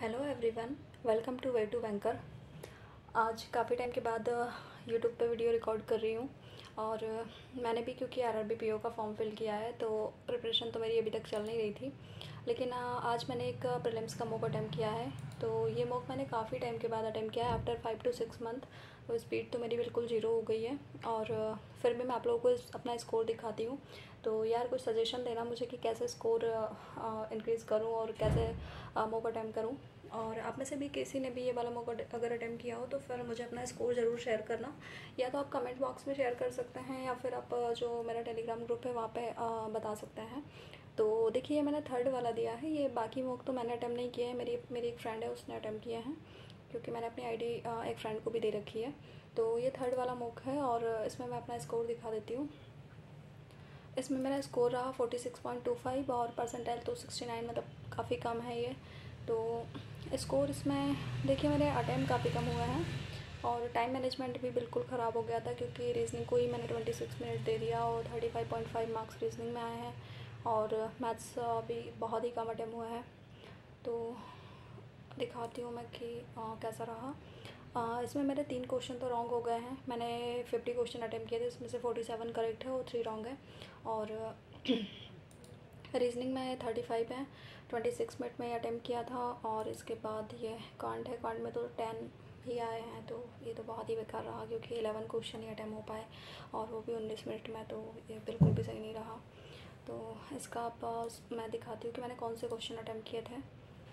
Hello everyone, welcome to way to banker. आज काफ़ी time के बाद यूट्यूब पे वीडियो रिकॉर्ड कर रही हूँ और मैंने भी क्योंकि आरआरबी पीओ का फॉर्म फिल किया है तो प्रिपरेशन तो मेरी अभी तक चल नहीं रही थी। लेकिन आज मैंने एक प्रीलिम्स का मॉक अटैम्प्ट किया है। तो ये मॉक मैंने काफ़ी टाइम के बाद अटैम्प्ट किया है आफ्टर 5 to 6 मंथ। तो स्पीड तो मेरी बिल्कुल ज़ीरो हो गई है और फिर भी मैं आप लोगों को अपना स्कोर दिखाती हूँ। तो यार कुछ सजेशन देना मुझे कि कैसे स्कोर इंक्रीज़ करूँ और कैसे मॉक अटैम्प्ट करूँ। और आप में से भी किसी ने भी ये वाला मौका अगर अटेम्प्ट किया हो तो फिर मुझे अपना स्कोर ज़रूर शेयर करना। या तो आप कमेंट बॉक्स में शेयर कर सकते हैं या फिर आप जो मेरा टेलीग्राम ग्रुप है वहाँ पे बता सकते हैं। तो देखिए मैंने थर्ड वाला दिया है। ये बाकी मॉक तो मैंने अटेम्प्ट नहीं किए हैं, मेरी एक फ्रेंड है उसने अटेम्प्ट किए हैं क्योंकि मैंने अपनी आईडी एक फ्रेंड को भी दे रखी है। तो ये थर्ड वाला मॉक है और इसमें मैं अपना स्कोर दिखा देती हूँ। इसमें मेरा स्कोर रहा 46.25 और परसेंटाइल तो 69, मतलब काफ़ी कम है ये। तो स्कोर इसमें देखिए मेरे अटैम्प्ट काफ़ी कम हुए हैं और टाइम मैनेजमेंट भी बिल्कुल ख़राब हो गया था क्योंकि रीजनिंग को ही मैंने 26 मिनट दे दिया और 35.5 मार्क्स रीजनिंग में आए हैं और मैथ्स भी बहुत ही कम अटैम्प्ट हुआ है। तो दिखाती हूँ मैं कि कैसा रहा। इसमें मेरे 3 क्वेश्चन तो रॉन्ग हो गए हैं। मैंने 50 क्वेश्चन अटैम्प्ट किए थे, इसमें से 47 करेक्ट है और 3 रॉन्ग है। और रीजनिंग में 35 है, 26 मिनट में अटैम्प्ट किया था। और इसके बाद ये कांट है, कांट में तो 10 ही आए हैं। तो ये तो बहुत ही बेकार रहा क्योंकि 11 क्वेश्चन ही अटैम्प्ट हो पाए और वो भी 19 मिनट में, तो ये बिल्कुल भी सही नहीं रहा। तो इसका आप मैं दिखाती हूँ कि मैंने कौन से क्वेश्चन अटैम्प्ट किए थे।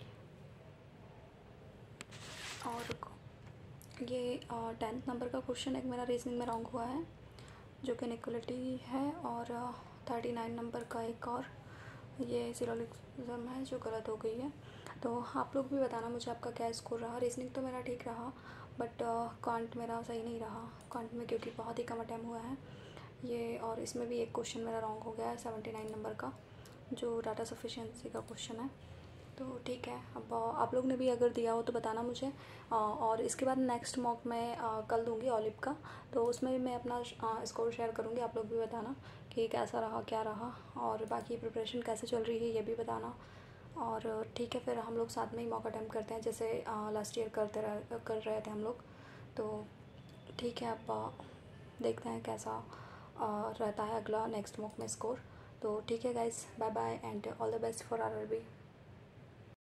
और ये 10th नंबर का क्वेश्चन एक मेरा रीजनिंग में रॉन्ग हुआ है जो कि इनइक्वालिटी है। और 39 नंबर का एक और ये सिलोजिज्म है जो गलत हो गई है। तो आप लोग भी बताना मुझे आपका क्या स्कोर रहा। रीजनिंग तो मेरा ठीक रहा बट कांट मेरा सही नहीं रहा कांट में क्योंकि बहुत ही कम अटैम्प्ट हुआ है ये। और इसमें भी एक क्वेश्चन मेरा रॉन्ग हो गया है 79 नंबर का जो डाटा सफिशिएंसी का क्वेश्चन है। तो ठीक है, अब आप लोग ने भी अगर दिया हो तो बताना मुझे। और इसके बाद नेक्स्ट मॉक मैं कल दूँगी ओलिव का, तो उसमें भी मैं अपना स्कोर शेयर करूँगी। आप लोग भी बताना कि कैसा रहा क्या रहा और बाकी प्रिपरेशन कैसे चल रही है ये भी बताना। और ठीक है, फिर हम लोग साथ में ही मॉक अटेम्प्ट करते हैं जैसे लास्ट ईयर कर रहे थे हम लोग। तो ठीक है, अब देखते हैं कैसा रहता है अगला नेक्स्ट मॉक में स्कोर। तो ठीक है guys, bye bye and all the best for RRB.